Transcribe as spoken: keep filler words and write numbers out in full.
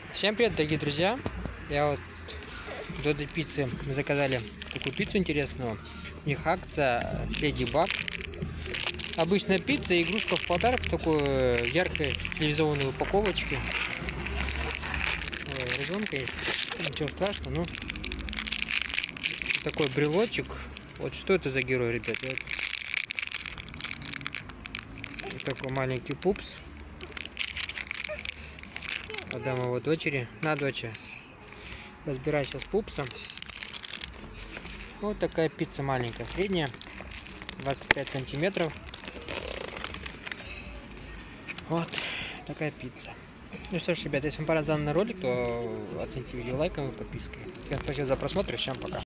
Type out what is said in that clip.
Всем привет, дорогие друзья! Я вот до этой пиццы мы заказали такую пиццу интересную. У них акция с Леди Баг. Обычная пицца и игрушка в подарок в такой яркой стилизованной упаковочке. Ой, ребенка есть. Ничего страшного, ну. Такой брелочек. Вот что это за герой, ребят? Вот. Вот такой маленький пупс. Отдам его дочери. На, доча. Разбирайся с пупсом. Вот такая пицца маленькая, средняя. двадцать пять сантиметров. Вот такая пицца. Ну что ж, ребят, если вам понравился данный ролик, то оцените видео лайком и подпиской. Всем спасибо за просмотр. Всем пока.